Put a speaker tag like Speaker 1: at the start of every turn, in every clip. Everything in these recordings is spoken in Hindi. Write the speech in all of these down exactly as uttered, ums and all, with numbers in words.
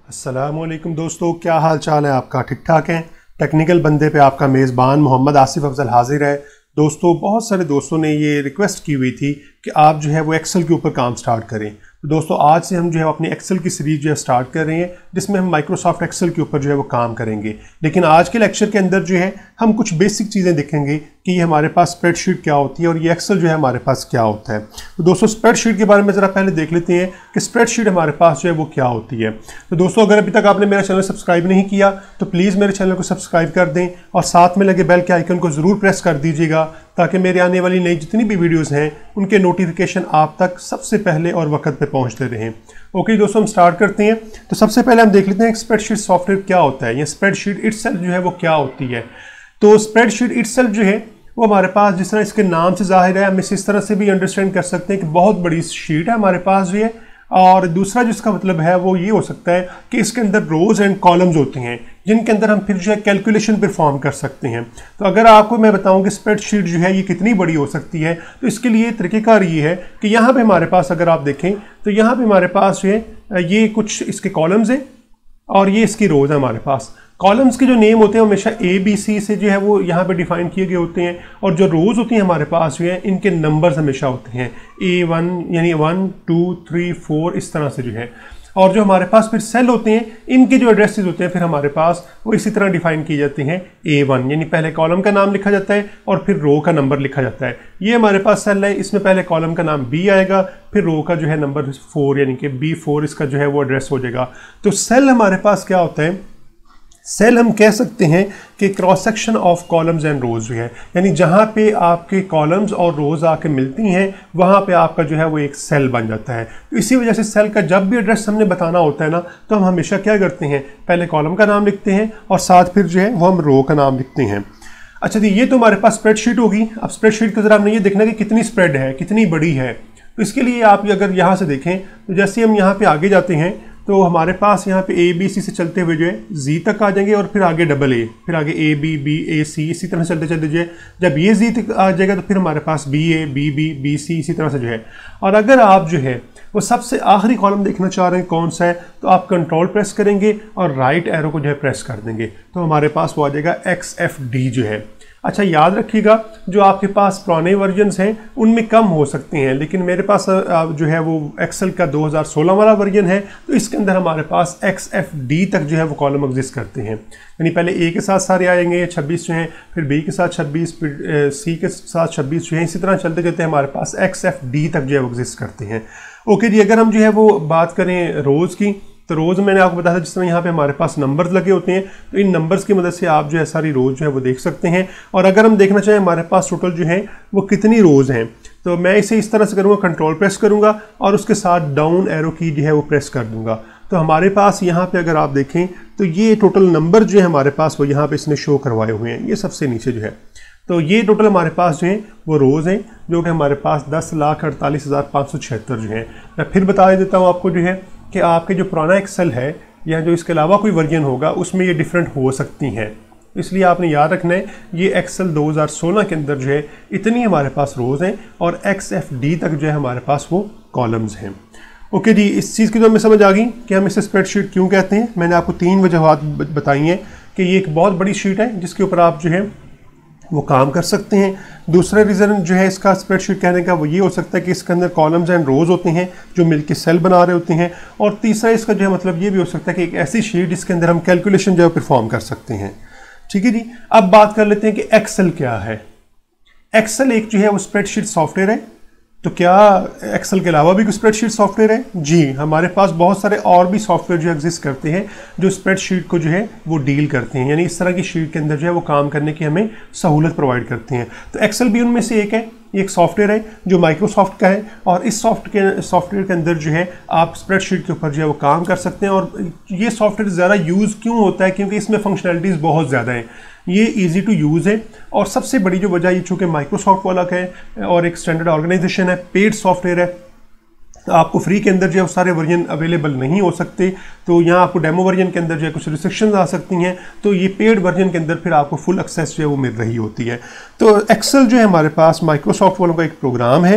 Speaker 1: अस्सलामुअलैकुम दोस्तों, क्या हाल चाल है आपका? ठीक ठाक है। टेक्निकल बंदे पे आपका मेज़बान मोहम्मद आसिफ अफजल हाजिर है। दोस्तों, बहुत सारे दोस्तों ने ये रिक्वेस्ट की हुई थी कि आप जो है वो एक्सेल के ऊपर काम स्टार्ट करें। तो दोस्तों, आज से हम जो है अपनी एक्सेल की सीरीज जो है स्टार्ट कर रहे हैं, जिसमें हम माइक्रोसॉफ्ट एक्सेल के ऊपर जो है वो काम करेंगे। लेकिन आज के लेक्चर के अंदर जो है हम कुछ बेसिक चीज़ें देखेंगे कि ये हमारे पास स्प्रेडशीट क्या होती है और ये एक्सेल जो है हमारे पास क्या होता है। तो दोस्तों, स्प्रेडशीट के बारे में ज़रा पहले देख लेते हैं कि स्प्रेडशीट हमारे पास जो है वो क्या होती है। तो दोस्तों, अगर अभी तक आपने मेरा चैनल सब्सक्राइब नहीं किया तो प्लीज़ मेरे चैनल को सब्सक्राइब कर दें और साथ में लगे बेल के आइकन को ज़रूर प्रेस कर दीजिएगा, ताकि मेरे आने वाली नई जितनी भी वीडियोज़ हैं उनके नोटिफिकेशन आप तक सबसे पहले और वक्त पे पहुंचते रहें। ओके दोस्तों, हम स्टार्ट करते हैं। तो सबसे पहले हम देख लेते हैं स्प्रेडशीट सॉफ्टवेयर क्या होता है, या स्प्रेडशीट इटसेल्फ जो है वो क्या होती है। तो स्प्रेडशीट इटसेल्फ जो है वो हमारे पास, जिस तरह इसके नाम से जाहिर है, हम इस तरह से भी अंडरस्टैंड कर सकते हैं कि बहुत बड़ी शीट है हमारे पास जो है। और दूसरा जिसका मतलब है वो ये हो सकता है कि इसके अंदर रोज एंड कॉलम्स होते हैं, जिनके अंदर हम फिर जो है कैलकुलेशन परफॉर्म कर सकते हैं। तो अगर आपको मैं बताऊं कि स्प्रेडशीट जो है ये कितनी बड़ी हो सकती है, तो इसके लिए तरीक़ेकार ये है कि यहाँ पे हमारे पास, अगर आप देखें तो यहाँ पे हमारे पास जो है ये कुछ इसके कॉलम्स हैं और ये इसकी रोज है हमारे पास। कॉलम्स के जो नेम होते हैं हमेशा ए बी सी से जो है वो यहाँ पे डिफाइन किए गए होते हैं, और जो रोज़ होती हैं हमारे पास जो है इनके नंबर्स हमेशा होते हैं ए वन यानी वन टू थ्री फोर इस तरह से जो है। और जो हमारे पास फिर सेल होते हैं, इनके जो एड्रेसेस होते हैं फिर हमारे पास वो इसी तरह डिफाइन किए जाते हैं ए वन, यानी पहले कॉलम का नाम लिखा जाता है और फिर रो का नंबर लिखा जाता है। ये हमारे पास सेल है, इसमें पहले कॉलम का नाम बी आएगा, फिर रो का जो है नंबर फोर यानी कि बी फोर इसका जो है वो एड्रेस हो जाएगा। तो सेल हमारे पास क्या होता है? सेल हम कह सकते हैं कि cross section of columns and rows जो है, यानी जहाँ पे आपके कॉलम्स और रोज आके मिलती हैं वहाँ पे आपका जो है वो एक सेल बन जाता है। तो इसी वजह से सेल का जब भी एड्रेस हमने बताना होता है ना, तो हम हमेशा क्या करते हैं, पहले कॉलम का नाम लिखते हैं और साथ फिर जो है वो हम रो का नाम लिखते हैं। अच्छा जी, ये तो हमारे पास स्प्रेडशीट होगी। अब स्प्रेडशीट का ज़रा हमने ये देखना कि कितनी स्प्रेड है, कितनी बड़ी है। तो इसके लिए आप अगर यहाँ से देखें तो जैसे हम यहाँ पर आगे जाते हैं तो हमारे पास यहाँ पे ए बी सी से चलते हुए जो है जी तक आ जाएंगे, और फिर आगे डबल ए, फिर आगे ए बी बी ए सी, इसी तरह से चलते चलते जो है जब ये जी तक आ जाएगा तो फिर हमारे पास B A B B B C इसी तरह से जो है। और अगर आप जो है वो सबसे आखिरी कॉलम देखना चाह रहे हैं कौन सा है, तो आप कंट्रोल प्रेस करेंगे और राइट एरो को जो है प्रेस कर देंगे, तो हमारे पास वो आ जाएगा एक्स एफ डी जो है। अच्छा, याद रखिएगा जो आपके पास पुराने वर्जन्स हैं उनमें कम हो सकते हैं, लेकिन मेरे पास जो है वो एक्सेल का दो हज़ार सोलह वाला वर्जन है, तो इसके अंदर हमारे पास एक्स एफ डी तक जो है वो कॉलम एग्जिस्ट करते हैं। यानी पहले ए के साथ सारे आएंगे छब्बीस जो हैं, फिर बी के साथ छब्बीस, फिर सी के साथ छब्बीस जो है, इसी तरह चलते चलते हमारे पास एक्स एफ डी तक जो है वो एग्जिस्ट करते हैं। ओके जी, अगर हम जो है वो बात करें रोज़ की, तो रोज़ मैंने आपको बताया जिस तरह यहाँ पे हमारे पास नंबर्स लगे होते हैं, तो इन नंबर्स की मदद से आप जो है सारी रोज़ जो है वो देख सकते हैं। और अगर हम देखना चाहें हमारे पास टोटल जो है वो कितनी रोज़ हैं, तो मैं इसे इस तरह से करूँगा, कंट्रोल प्रेस करूँगा और उसके साथ डाउन एरो की जो है वो प्रेस कर दूँगा। तो हमारे पास यहाँ पे अगर आप देखें तो ये टोटल नंबर जो है हमारे पास वो यहाँ पे इसने शो करवाए हुए हैं, ये सबसे नीचे जो है। तो ये टोटल हमारे पास जो है वो रोज़ हैं, जो कि हमारे पास दस लाख अड़तालीस हज़ार पाँच सौ छिहत्तर जो है। मैं फिर बता देता हूँ आपको जो है कि आपके जो पुराना एक्सेल है या जो इसके अलावा कोई वर्जन होगा उसमें ये डिफरेंट हो सकती हैं, इसलिए आपने याद रखना है ये एक्सेल दो हज़ार सोलह के अंदर जो है इतनी हमारे पास रोज़ हैं और एक्स एफ डी तक जो है हमारे पास वो कॉलम्स हैं। ओके जी, इस चीज़ की तो हमें समझ आ गई कि हम इसे स्प्रेडशीट क्यों कहते हैं। मैंने आपको तीन वजहात बताई हैं कि ये एक बहुत बड़ी शीट है जिसके ऊपर आप जो है वो काम कर सकते हैं। दूसरा रीज़न जो है इसका स्प्रेडशीट कहने का वो ये हो सकता है कि इसके अंदर कॉलम्स एंड रोज़ होते हैं जो मिलके सेल बना रहे होते हैं। और तीसरा इसका जो है मतलब ये भी हो सकता है कि एक ऐसी शीट जिसके अंदर हम कैलकुलेशन जो है परफॉर्म कर सकते हैं। ठीक है जी, अब बात कर लेते हैं कि एक्सेल क्या है। एक्सेल एक जो है वो स्प्रेडशीट सॉफ्टवेयर है। तो क्या एक्सेल के अलावा भी कोई स्प्रेडशीट सॉफ्टवेयर है? जी, हमारे पास बहुत सारे और भी सॉफ्टवेयर जो एग्जिस्ट करते हैं जो स्प्रेडशीट को जो है वो डील करते हैं, यानी इस तरह की शीट के अंदर जो है वो काम करने की हमें सहूलत प्रोवाइड करते हैं। तो एक्सेल भी उनमें से एक है। ये एक सॉफ्टवेयर है जो माइक्रोसॉफ्ट का है, और इस सॉफ्ट के सॉफ्टवेयर के अंदर जो है आप स्प्रेडशीट के ऊपर जो है वो काम कर सकते हैं। और ये सॉफ्टवेयर ज़्यादा यूज़ क्यों होता है? क्योंकि इसमें फंक्शनैलिटीज़ बहुत ज़्यादा हैं, ये इजी टू यूज़ है। और सबसे बड़ी जो वजह ये चूँकि माइक्रोसॉफ्ट वाला का है और एक स्टैंडर्ड ऑर्गेनाइजेशन है, पेड सॉफ्टवेयर है, तो आपको फ्री के अंदर जो है सारे वर्जन अवेलेबल नहीं हो सकते। तो यहाँ आपको डेमो वर्जन के अंदर जो है कुछ रिस्ट्रिक्शंस आ सकती हैं, तो ये पेड वर्जन के अंदर फिर आपको फुल एक्सेस जो है वो मिल रही होती है। तो एक्सेल जो है हमारे पास माइक्रोसॉफ्ट वालों का एक प्रोग्राम है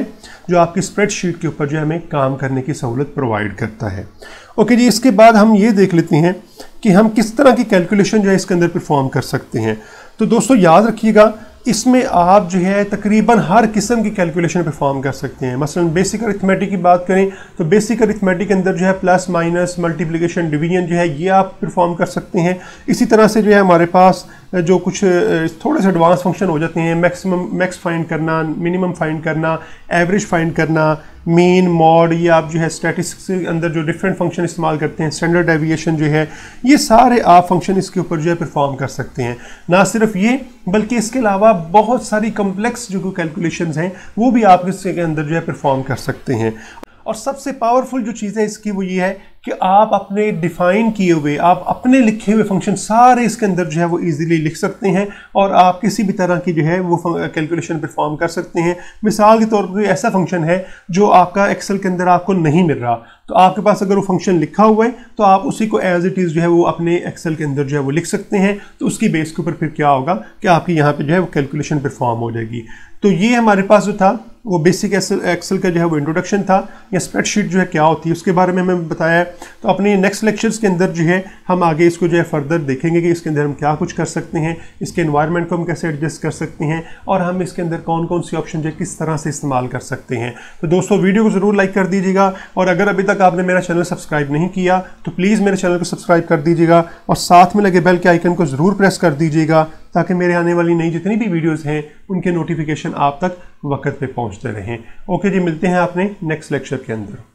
Speaker 1: जो आपकी स्प्रेडशीट के ऊपर जो है हमें काम करने की सहूलत प्रोवाइड करता है। ओके जी, इसके बाद हम ये देख लेते हैं कि हम किस तरह की कैलकुलेशन जो है इसके अंदर परफॉर्म कर सकते हैं। तो दोस्तों याद रखिएगा, इसमें आप जो है तकरीबन हर किस्म की कैलकुलेशन परफॉर्म कर सकते हैं। मसलन बेसिक अरिथमेटिक की बात करें तो बेसिक अरिथमेटिक के अंदर जो है प्लस माइनस मल्टीप्लिकेशन डिवीजन जो है ये आप परफॉर्म कर सकते हैं। इसी तरह से जो है हमारे पास जो कुछ थोड़े से एडवांस फंक्शन हो जाते हैं, मैक्सिमम मैक्स फाइंड करना, मिनिमम फाइंड करना, एवरेज फाइंड करना, मीन मॉड, ये आप जो है स्टैटिस्टिक्स के अंदर जो डिफरेंट फंक्शन इस्तेमाल करते हैं, स्टैंडर्ड डेविएशन जो है, ये सारे आप फंक्शन इसके ऊपर जो है परफॉर्म कर सकते हैं। ना सिर्फ ये बल्कि इसके अलावा बहुत सारी कम्प्लेक्स जो कैलकुलेशंस हैं वो भी आप इसके अंदर जो है परफॉर्म कर सकते हैं। और सबसे पावरफुल जो चीज़ है इसकी वो ये है कि आप अपने डिफाइन किए हुए, आप अपने लिखे हुए फंक्शन सारे इसके अंदर जो है वो इजीली लिख सकते हैं और आप किसी भी तरह की जो है वो कैलकुलेशन परफॉर्म कर सकते हैं। मिसाल के तौर पर ऐसा फंक्शन है जो आपका एक्सेल के अंदर आपको नहीं मिल रहा, तो आपके पास अगर वो फंक्शन लिखा हुआ है तो आप उसी को एज इट इज़ जो है वो अपने एक्सेल के अंदर जो है वो लिख सकते हैं। तो उसकी बेस के ऊपर फिर क्या होगा कि आपकी यहाँ पे जो है वो कैलकुलेशन परफॉर्म हो जाएगी। तो ये हमारे पास जो था वो बेसिक एक्सेल का जो है वो इंट्रोडक्शन था, या स्प्रेडशीट जो है क्या होती है उसके बारे में हमें बताया। तो अपने नेक्स्ट लेक्चर्स के अंदर जो है हम आगे इसको जो है फर्दर देखेंगे कि इसके अंदर हम क्या कुछ कर सकते हैं, इसके एनवायरनमेंट को हम कैसे एडजस्ट कर सकते हैं और हम इसके अंदर कौन कौन सी ऑप्शन जो है किस तरह से इस्तेमाल कर सकते हैं। तो दोस्तों वीडियो को ज़रूर लाइक कर दीजिएगा, और अगर अभी तक आपने मेरा चैनल सब्सक्राइब नहीं किया तो प्लीज़ मेरे चैनल को सब्सक्राइब कर दीजिएगा और साथ में लगे बेल के आइकन को ज़रूर प्रेस कर दीजिएगा ताकि मेरे आने वाली नई जितनी भी वीडियोस हैं उनके नोटिफिकेशन आप तक वक्त पे पहुंचते रहें। ओके जी, मिलते हैं अपने नेक्स्ट लेक्चर के अंदर।